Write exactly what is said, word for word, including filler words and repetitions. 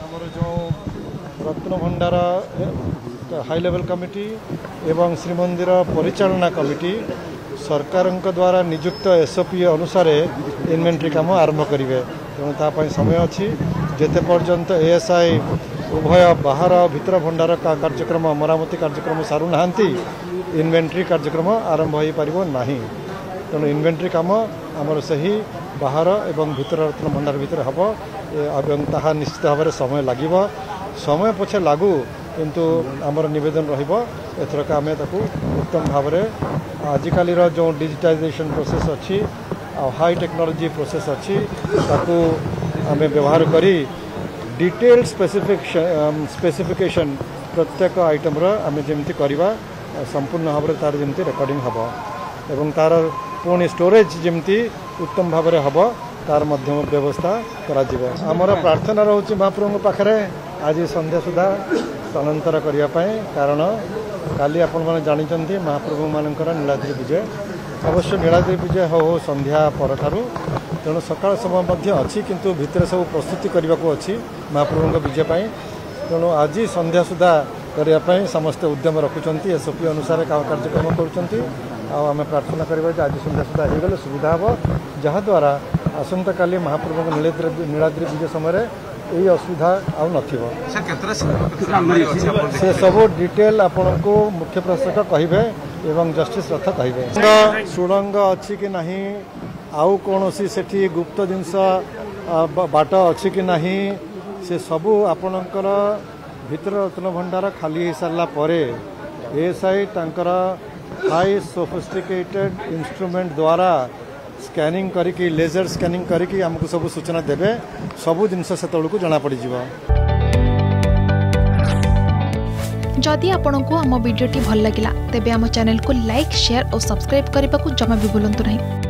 आमर जो रत्न भंडार हाई लेवल कमिटी एवं श्रीमंदिर परिचालना कमिटी सरकार द्वारा नियुक्त एसओपी अनुसार इन्वेंट्री काम आरंभ करेंगे। तेणु तापाई समय अच्छी जेते पर्यंत एएसआई उभय बाहर भीतर भंडार का कार्यक्रम मरामती कार्यक्रम सारू ना इन्वेंट्री कार्यक्रम आरंभ हो पार ना। तेणु इन्वेंट्री काम आमर सही बाहर एवं भीतर रत्न भंडार भीतर हम एवं ताहा निश्चित भाव में समय लगे समय पछे लागू किंतु आमर निवेदन रथरक आम उत्तम भाव में आजिकल जो डिजिटाइजेशन प्रोसेस अच्छी हाई टेक्नोलॉजी प्रोसेस अच्छी ताकू आम व्यवहार करी डिटेल स्पेसिफिकेशन स्पेसिफिकेशन प्रत्येक आइटम आम जमी करवा संपूर्ण भाव में तार जमी रेकर्डिंग हम एवं तार पुणी स्टोरेज जमी उत्तम भाव में हम तार मध्यम व्यवस्था करा आमर प्रार्थना रोचे महाप्रभु पाखे आज संध्या सुधा स्थानांतर करने कारण काली आपण मैंने जानते महाप्रभु मानकर नीलाद्री विजय अवश्य नीलाद्री विजय हो हो संध्या पर ठारू तेणु सकाल समय अच्छी किंतु भितर सब प्रस्तुति करने को अच्छी महाप्रभु विजय तेणु आज संध्या सुधा करने समस्ते उद्यम रखुंट एसओपी अनुसार कार्यक्रम करें प्रार्थना करवा आज संध्या सुधा हो गले सुविधा हम जहाद्वारा आसंता काली महाप्रभु नीलाद्री विजय समय यही असुविधा आउ न से सब डिटेल आपण को मुख्य प्रशासक कहे एवं जस्टिस रथ कहे सुड़ंग अच्छी कि नहीं आउ कौन से गुप्त जिनस बाट अच्छी कि नहीं से सबू आपणकर भीतर रत्न भंडार खाली हो सारापर एएसआई तांकर हाई सोफिस्टिकेटेड इंस्ट्रूमेंट द्वारा स्कैनिंग करिकी लेजर स्कैनिंग करिकी हमको सब सूचना देवे सबू जिनस से तौलू जना पड़ जिवो। जदि आपंक आम भिडी भल लगा तेब आम चैनल को लाइक शेयर और सब्सक्राइब करने को जमा भी भूलु नहीं।